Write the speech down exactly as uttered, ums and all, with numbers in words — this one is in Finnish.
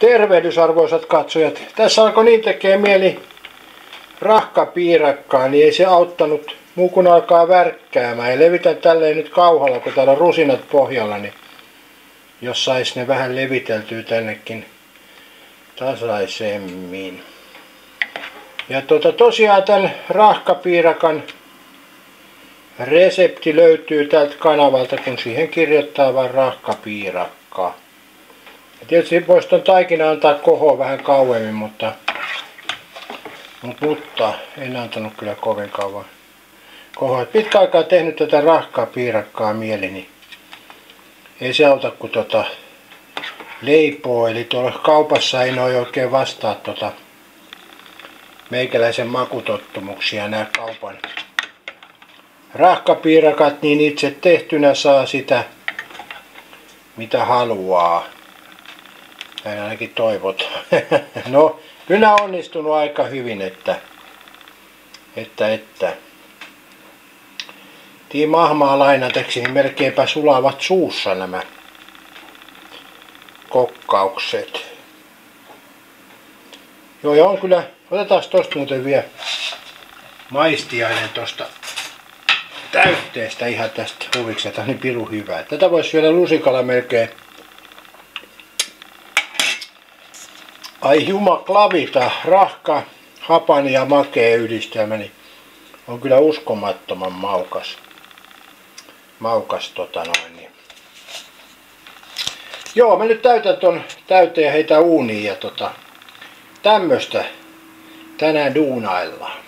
Tervehdys arvoisat katsojat. Tässä alkoi niin tekee mieli rahkapiirakkaa, niin ei se auttanut muu kun alkaa värkkäämään. Ja levitän tälleen nyt kauhalla, kun täällä on rusinat pohjalla, niin jos sais ne vähän leviteltyä tännekin tasaisemmin. Ja tuota, tosiaan tämän rahkapiirakan resepti löytyy tältä kanavalta, kun siihen kirjoittaa vain rahkapiirakka. Ja tietysti voisi ton taikina antaa kohoa vähän kauemmin, mutta, mutta, mutta en antanut kyllä kovin kauan kohoa. Pitkä aikaa tehnyt tätä rahkapiirakkaa mieli, niin ei se auta kuin tota leipoo. Eli tuolla kaupassa ei noi oikein vastaa tota meikäläisen makutottumuksia nämä kaupan rahkapiirakat, niin itse tehtynä saa sitä mitä haluaa. Näin ainakin toivotaan. No, kyllä on onnistunut aika hyvin, että että että tii mahmaa lainateksi, niin melkeinpä sulavat suussa nämä kokkaukset. Joo, ja on kyllä, otetaan tosta muuten vielä maistiainen tosta täytteestä ihan tästä huviksi, että on niin pirun hyvää. Tätä voisi syödä lusikalla melkein. Ai jumaklavita, rahka, hapan ja makea yhdistelmä, niin on kyllä uskomattoman maukas. Maukas tota noin. Niin. Joo, mä nyt täytän ton täyteen ja heitän uuniin ja tota tämmöstä tänään duunaillaan.